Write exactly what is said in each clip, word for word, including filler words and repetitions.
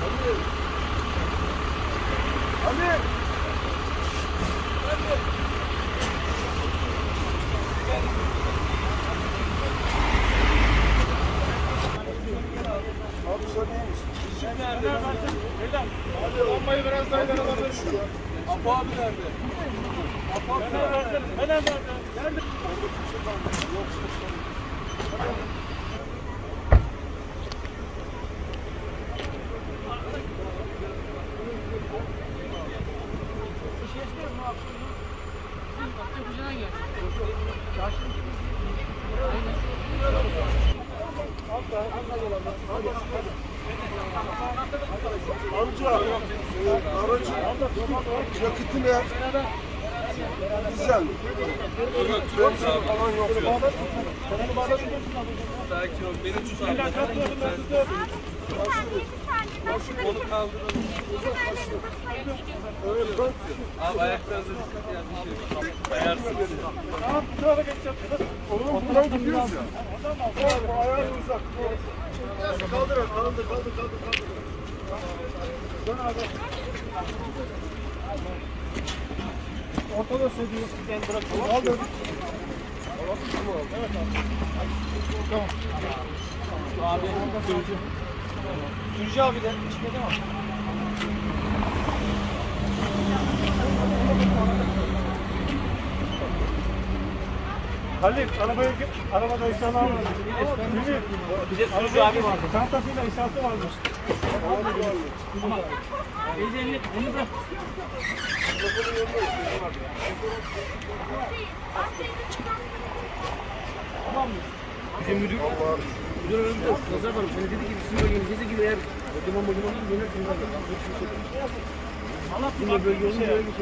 Ali. Abi sen iyi misin? Sen nerede? Neden? Hadi lambayı biraz daha ileri alabilir şu. Apo abi nerede? Apo abi nerede? Neden nerede? Nerede? Amca, aracın yakıtı ne? Güzel. Benzin falan yok. Sakin ol. Beni tut abi. Onu kaldıralım. Evet, Abi ayaklarınıza dikkat ya. Bir şey. Kayarsın. tamam, bu tarafa geçeceğim. Oğlum buradan gidiyoruz ya. Tamam, bu ayağın uzak. Kaldır, kaldır, kaldır, kaldır, kaldır. Dön abi. Ortada söylüyorsun. Ben bırakıyorum. Al dön. Evet abi. Tamam. Abi sürücü. Sürücü abi de. İçmedi mi? Halil, arabaya git. Arabada eşyalar var. Bir de sürücü abi vardı. Çantasıyla eşyası varmış. Ama elini onu bırak. Tamam mı? Bizim müdür, müdür önümde nazar var. Beni dedi ki bizim bölgenin dedi ki eğer ödemem bölgenin olursa yönetim var. Allah bizim bölgenin böyle bir şey.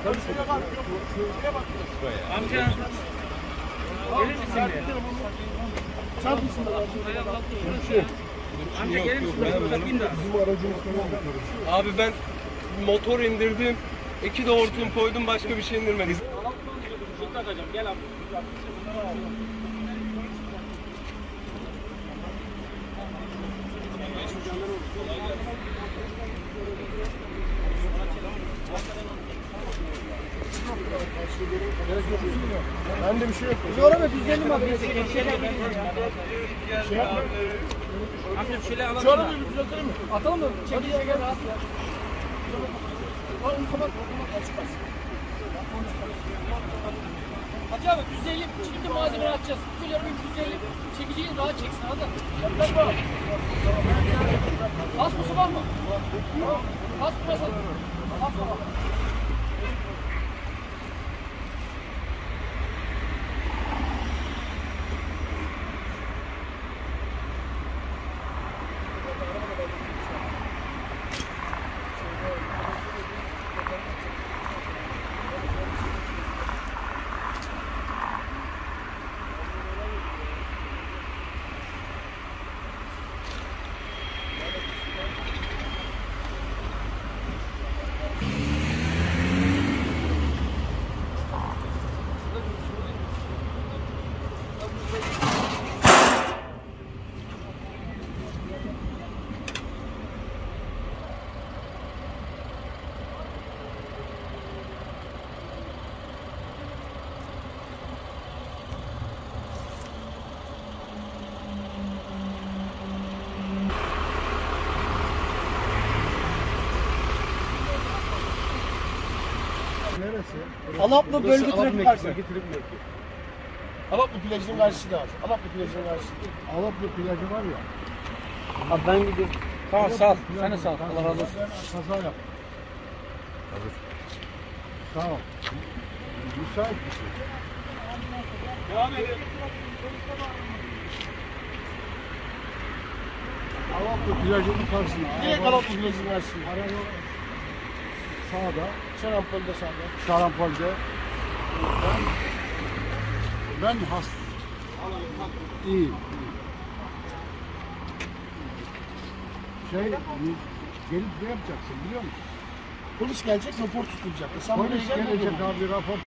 Amca. Gelir misin diye? Çarp mısın? Amca gelir misin? Bizim aracımız falan. Abi ben motor indirdim. İki de hortum koydum, başka bir şey indirmedim. Gel abi. Bende bir şey yok. Biz orada düzelim abi. Şey yapma. Amca bir şeyler alalım. Şu arabayı bir düzeltelim mi? Atalım mı? Çekiciye gel rahat ya. Onu kapat. Açık kalsın. Hacı abi yüz elli çekimde malzemeleri atacağız. Böyle arabayı yüz elli çekiciyi rahat çeksin hadi. Kaskosu var mı? Kask burası. Kask var. Neresi? Alaplı bölge trafik karşısı. Alaplı plajının karşısı da var. Alaplı plajının karşısı. Alaplı plajı var ya. Abi ben gidiyorum. Tamam sağ ol. Sen de sağ ol. Allah razı olsun. Kaza yap. Sağ ol. Müsait bir şey. Devam edelim. Alaplı plajının karşısında. Direkt Alaplı plajının karşısında. Araba sağda. Şarampol'da sağda. Şarampol'de. Ben, ben hasta. İyi. iyi. Şey, gelip ne yapacaksın biliyor musun? Polis gelecek, rapor tutulacak. E sen buraya Polis gelmedin mi? gelecek abi rapor.